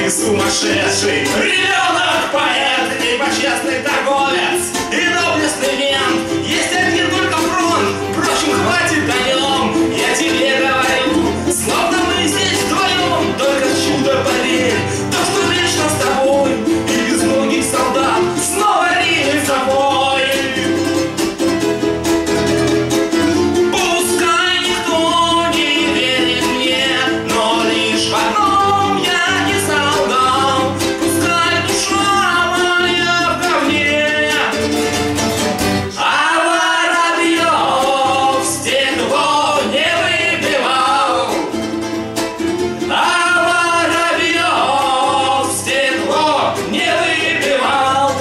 не сумасшедший. Ребенок поэт и почестный торговец, и доблестный мент. Есть один только фронт, впрочем, хватит о нем. Я тебе говорю, словно мы здесь вдвоем. Только чудо поверь, то, что вечно с тобой, и безногих солдат снова ринет за бой. Пускай никто не верит мне, но лишь в одном я не солгал. Пускай душа моя в говне, а воробьев стекло не выбивал. А воробьев стекло не выбивал.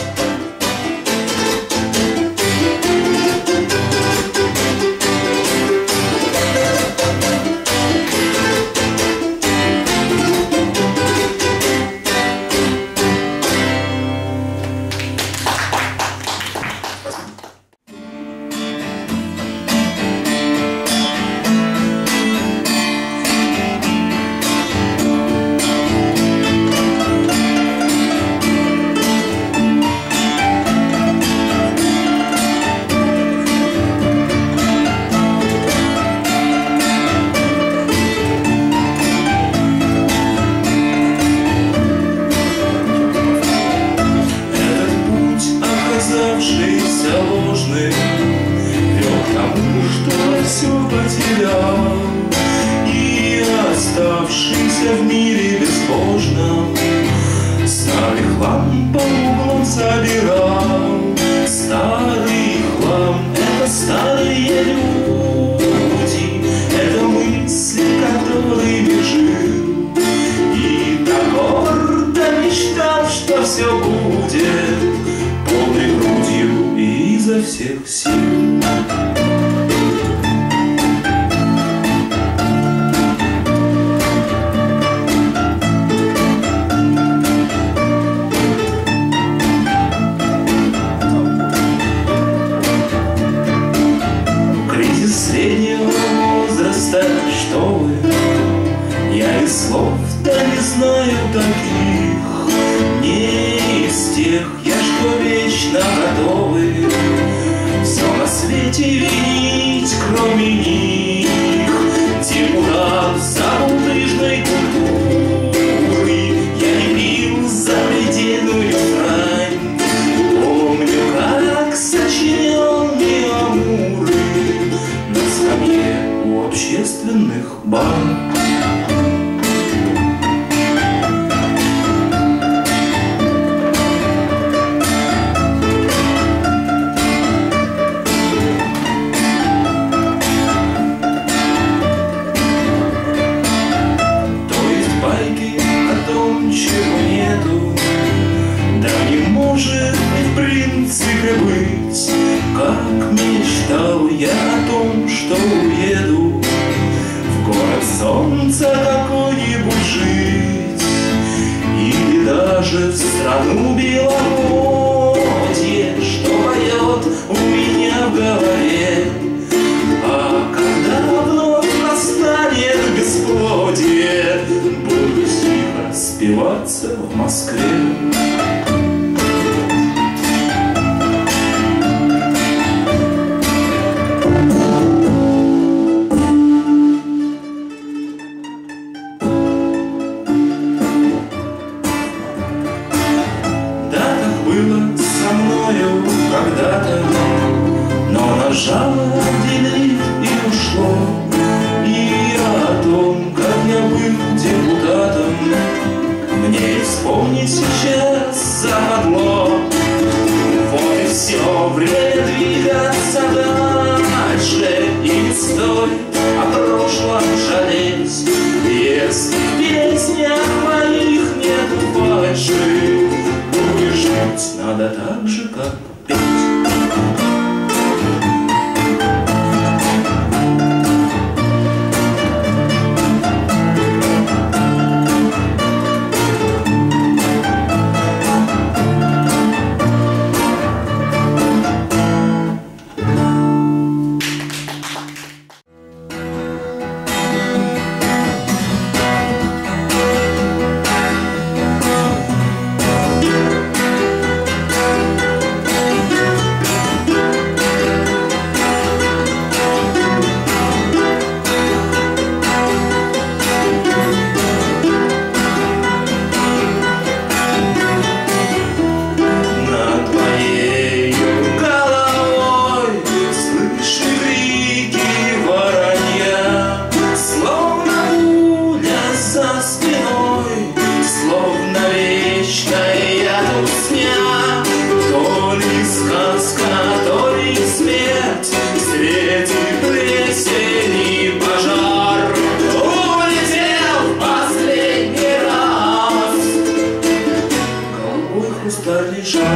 Этот путь, оказавшийся ложным, вел к тому, что все потерял, и оставшийся в мире безбожном старый хлам по углам собирал. Старый хлам — это старые люди, это мысли, которыми жил, и так гордо мечтал, что все будет полной грудью и изо всех сил. Кризис среднего возраста, что вы, я и слов-то не знаю таких, не из тех, я что вечно готовы все на свете винить, кроме них. Депутат забулдыжной культуры, я не пил запредельную грань. Помню, как сочинял миамуры на скамье у общественных бань. То есть байки о том, чего нету, да не может и в принципе быть. Как мечтал я о том, что уеду в город солнца какой-нибудь жить, или даже в страну беловодье, что поет у меня в голове. А когда вновь настанет бесплодие, буду тихо спиваться в Москве. Да, так было со мною когда-то, но нажало делит и ушло. И о том, как я был депутатом, мне и вспомнить сейчас западло. Вот и все, время двигаться дальше, и не стоит о прошлом жалеть. Если в песнях моих нет фальши, то и жить надо так же, как петь. за спиной, словно вечная тусня. То ли сказка, то ли смерть, светит плесень и пожар. Улетел в последний раз голубой хрустальный шар.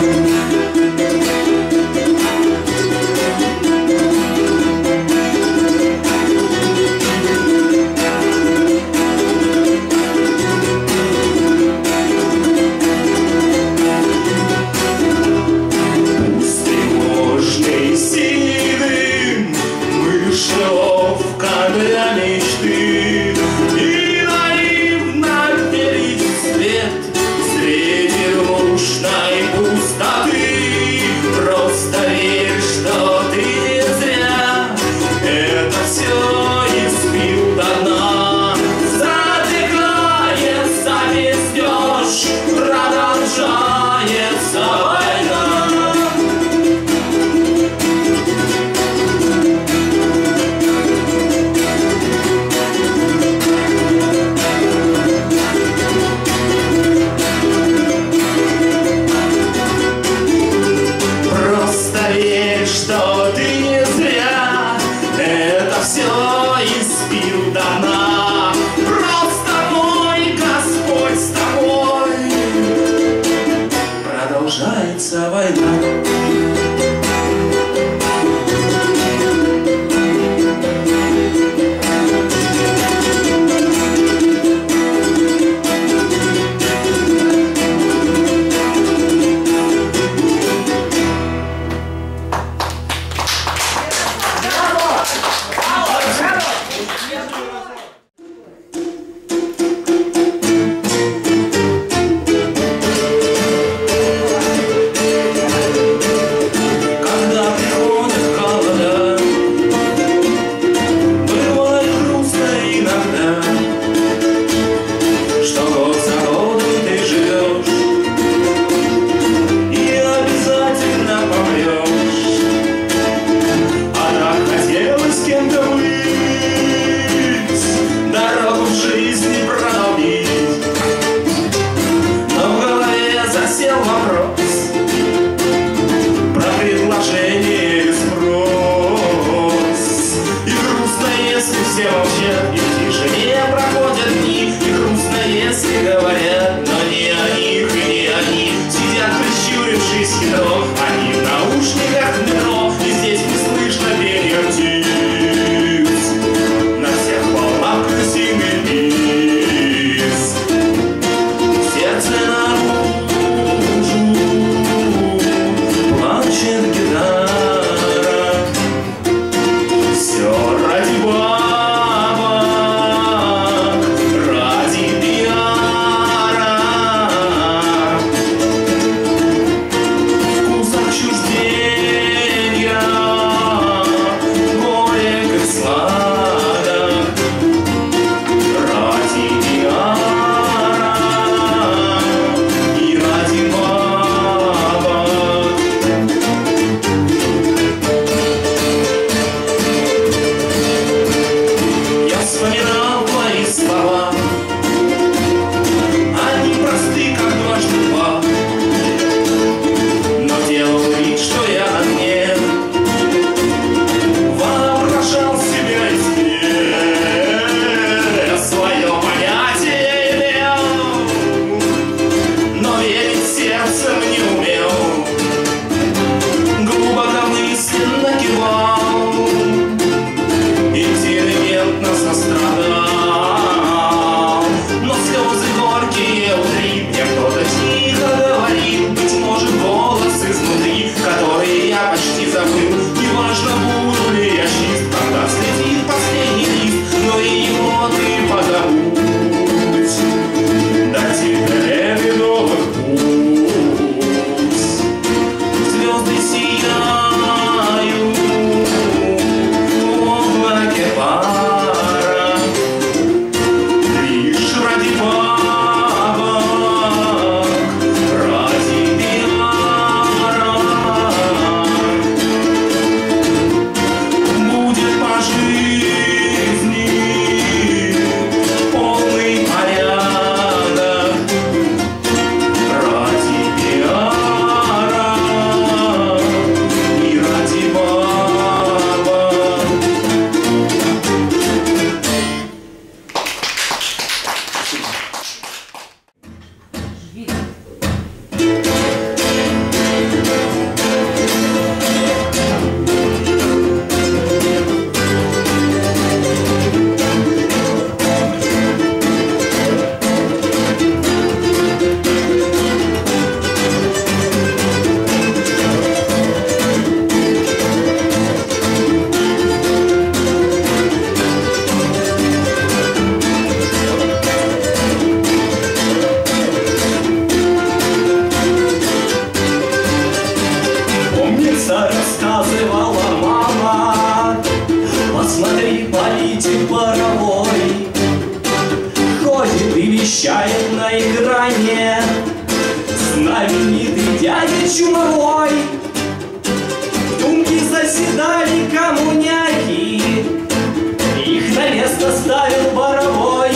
вещает на экране знаменитый дядя Чумовой. В Думке заседали коммуняки, их на место ставил Боровой.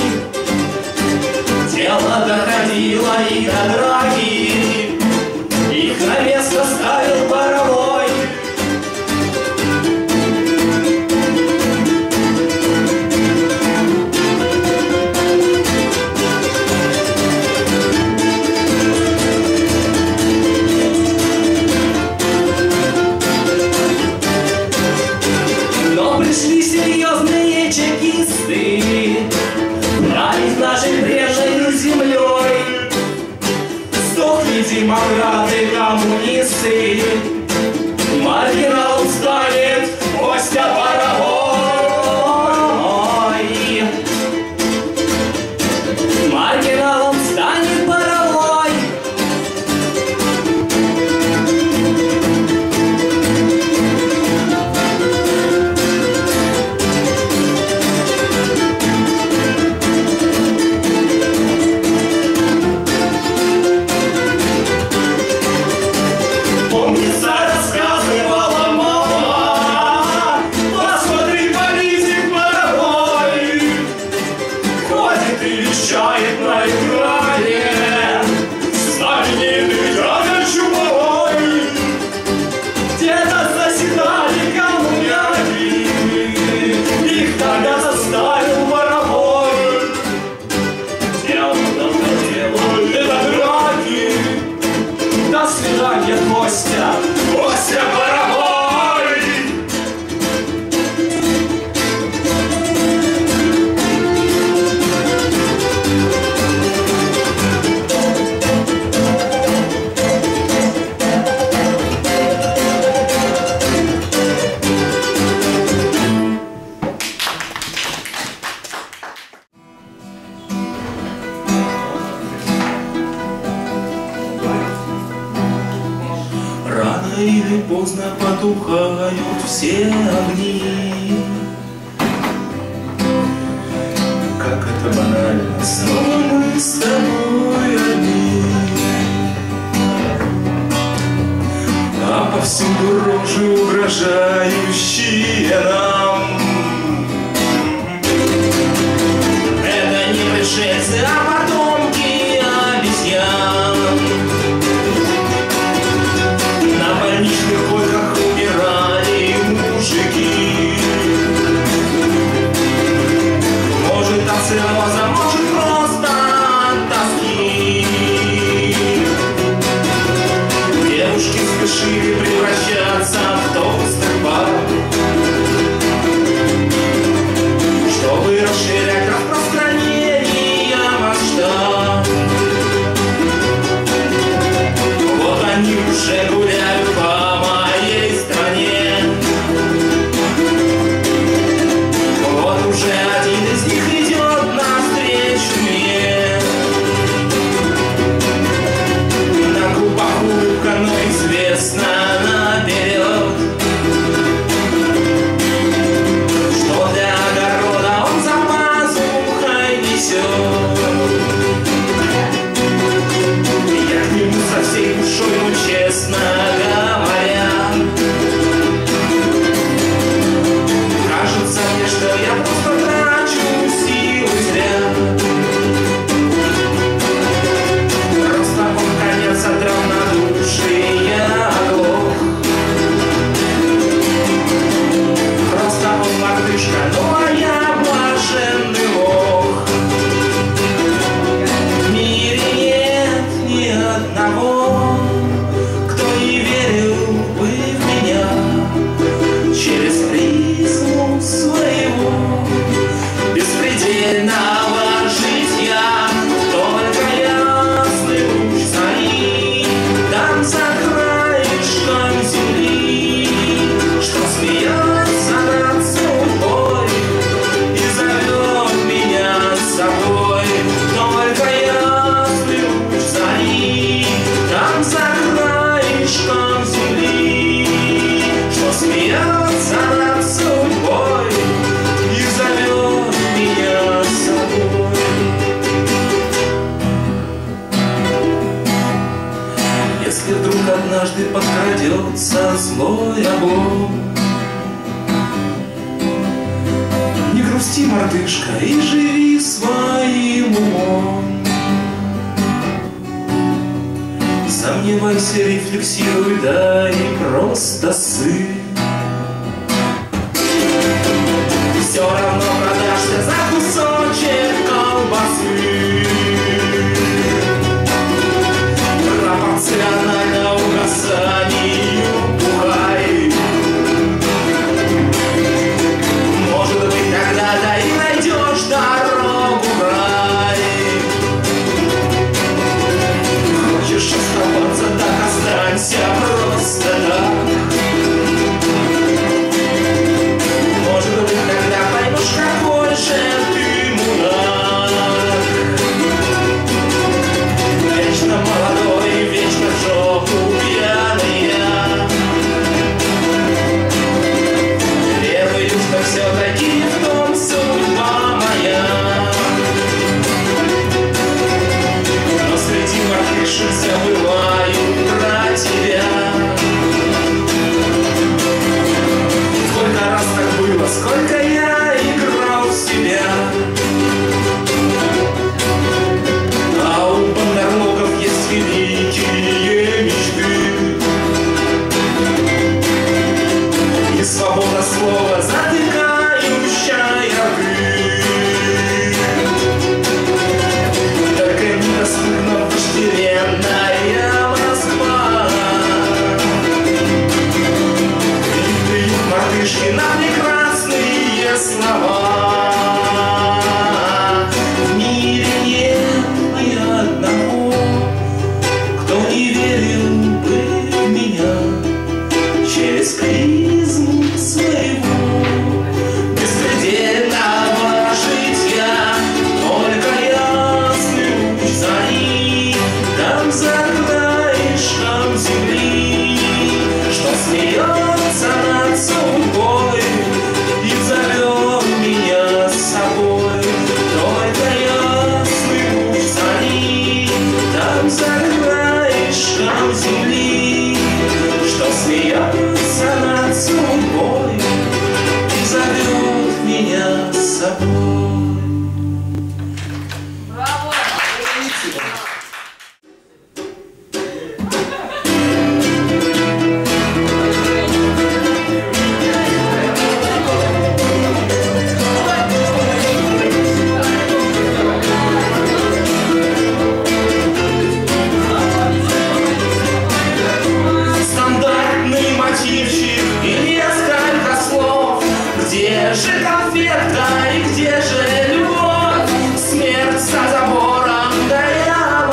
Дело доходило и до драки, их на место ставил Боровой. Но пришли серьезные чекисты, править нашей прежней землей. Сдохли демократы, коммунисты, маргиналом станет Костя Боровой. Маргиналом станет Боровой. Помнится, рассказывала мама, посмотри, политик Боровой ходит и вещает на экране знаменитый дядя Чумовой. Где-то заседали коммуняки, их тогда заставил Боровой. Дело доходило и до драки. До свидания, Костя, Костя Боровой. Рано или поздно потухают все огни. Как это банально, снова мы с тобой одни. А повсюду рожи угрожающие нам. Это не пришельцы, а потомки обезьян. На больничных койках умирали мужики. Может, от цирроза, может, просто от тоски. Девушки спешили превращаться в толстых баб, чтобы расширять распространение масштаб. Вот они уже гуляют по моей стране. Вот уже один из них идет навстречу мне. На губах улыбка, но известно наперед, что для огорода он за пазухой несет. Я к нему со всей душой, ну честно говоря, кажется мне, что я просто трачу силы зря. Просто он конец от равнодушия оглох. Просто он мартышка, ну а я блаженный лох. В мире нет ни одного, кто не верил бы в меня. Через призму своего беспредельного житья только ясный луч зари там за краешком земли, что смеется над судьбой и зовет меня с собой. Только ясный луч зари там за краешком земли, что смеется над судьбой и зовет меня с собой. однажды подкрадется злой облом. Не грусти, мартышка, и живи своим умом. Сомневайся, рефлексируй, да и просто сыр. Все равно продашься за кусочек колбасы. Пропорционально угасанию пухай. Может быть, когда-то и найдешь дорогу в рай. Хочешь оставаться, так останься просто так. Может быть, когда поймешь, какой же ты мудак. Вечно молодой, вечно в жопу пьяный я. Левый люстр все-таки в том судьба моя. Но среди мартышек забываю про тебя. Сколько раз так было, сколько я играл в себя. А у бандерлогов есть великие мечты. И свобода слова, затыкающая рты. Только недоступна вожделенная Москва. И мартышки на прекрасные слова. В мире нет ни одного, кто не верил бы в меня через призму своего беспредельного житья. Только ясный луч зари там за краешком земли, что смеется над судьбой и зовет меня с собой. Только ясный луч зари там за краешком земли, что смеется над судьбой и зовет меня с собой. Браво! Стандартный мотивчик и несколько слов. Где же конфетка и где же любовь? Смерть за забором, да я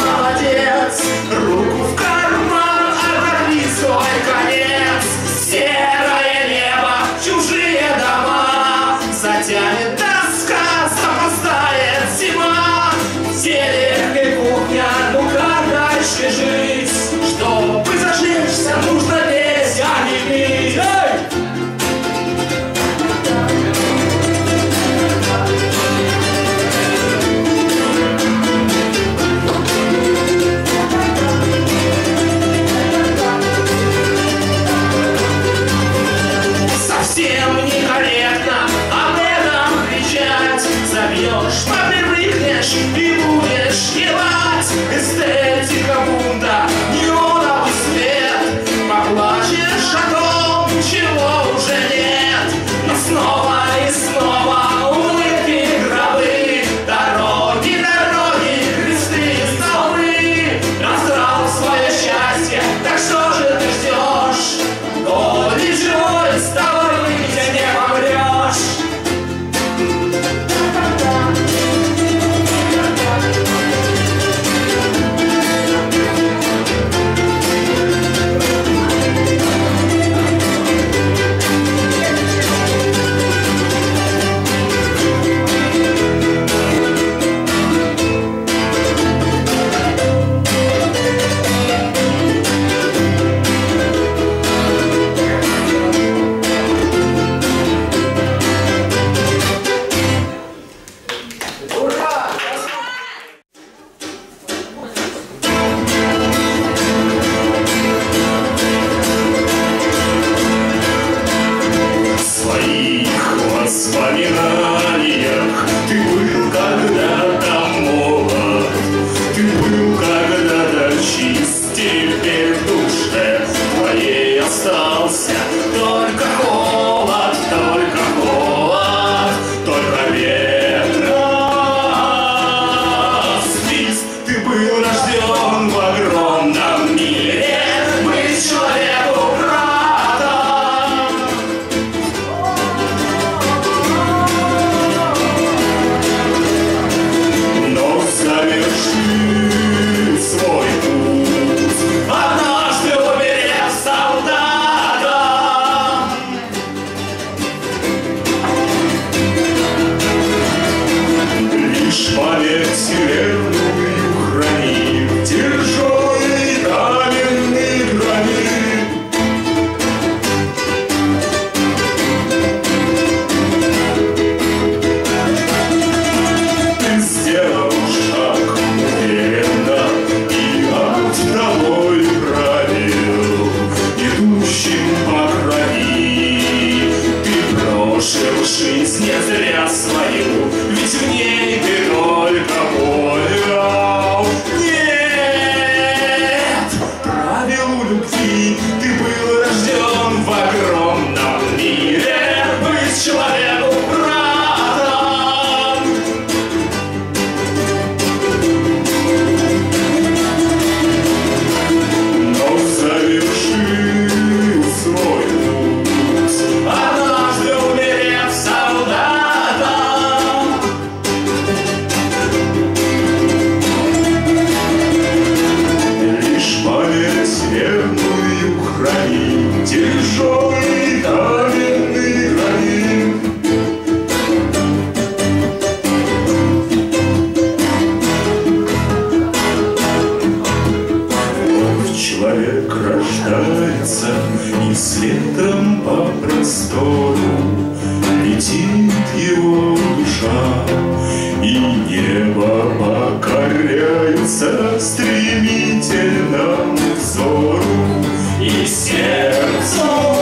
движется стремительно взору и сердцу.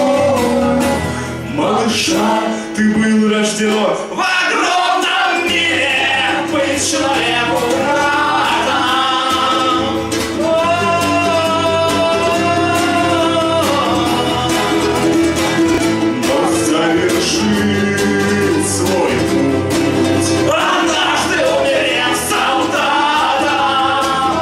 Малыша, ты был рожден в огромном мире, быть человеку братом. Но завершит свой путь однажды умерев солдатом.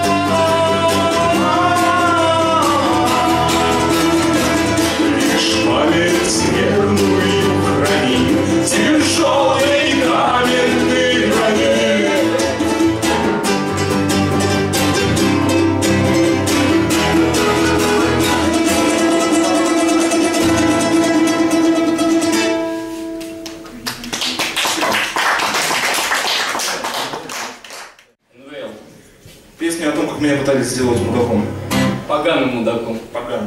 Лишь память верную храни тяжелый каменный гранит. НВЛ. Песня о том, как меня пытались сделать мудаком. Поганым мудаком. Поганым.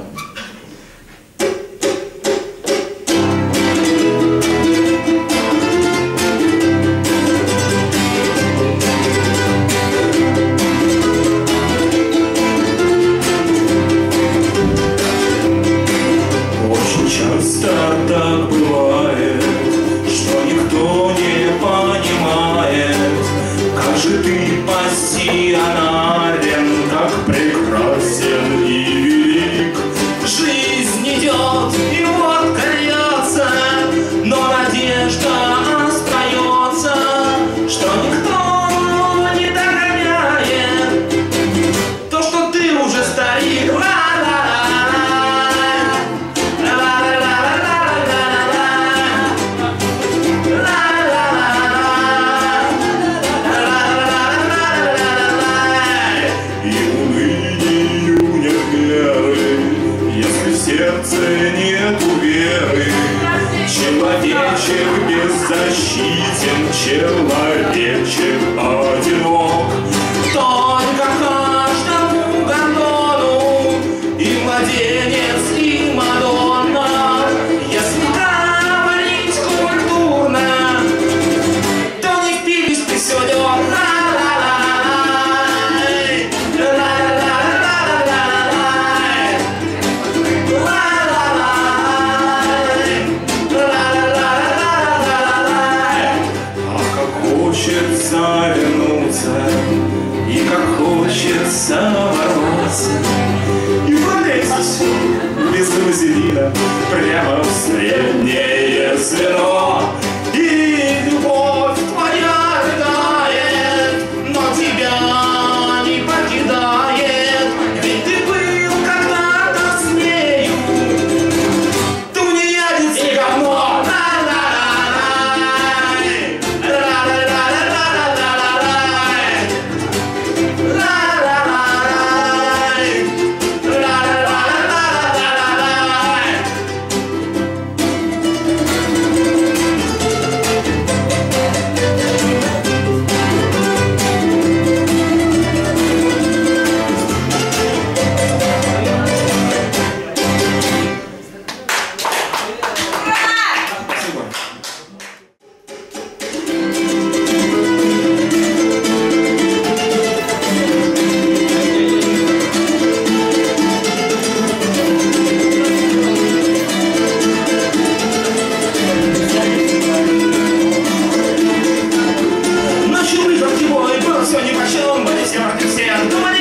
Очень часто так бывает, что никто не понимает, как же ты пассионарен, как прекрасен и велик. Жизнь идет и вот кольется, но надежда остается, что никто не догоняет то, что ты уже старик. Сердце нету веры, человечек беззащитен, человечек одинок. Только каждому гондону и младенец, и Мадонна, если говорить культурно, то не впились ты сегодня. Хочется вернуться, и как хочется бороться, и полезть без вазелина прямо в среднее звено. И любовь твоя рыдает, но тебя не покидает, ведь ты был когда-то с нею, тунеядец и говно. Все ни почем, были все крестьян.